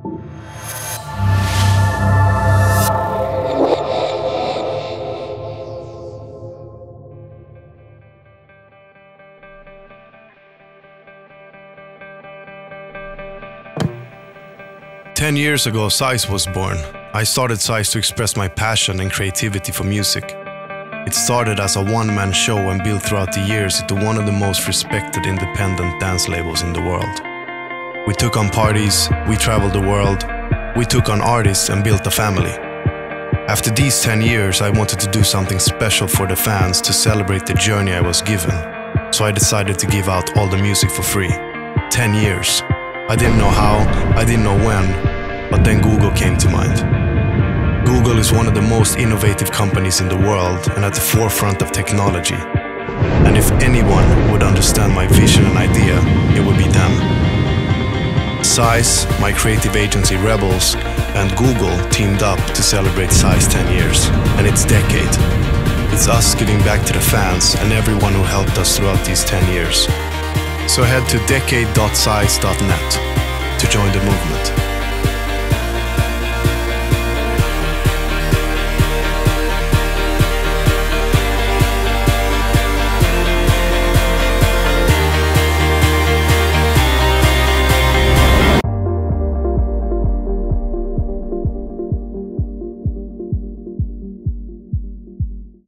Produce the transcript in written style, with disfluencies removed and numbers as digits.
10 years ago, Size was born. I started Size to express my passion and creativity for music. It started as a one-man show and built throughout the years into one of the most respected independent dance labels in the world. We took on parties, we traveled the world, we took on artists and built a family. After these 10 years, I wanted to do something special for the fans to celebrate the journey I was given. So I decided to give out all the music for free. 10 years. I didn't know how, I didn't know when, but then Google came to mind. Google is one of the most innovative companies in the world and at the forefront of technology. And if anyone would understand my vision and idea, it would be them. Size, my creative agency Rebels, and Google teamed up to celebrate Size 10 years, and its decade. It's us giving back to the fans and everyone who helped us throughout these 10 years. So head to decade.size.net to join the movement.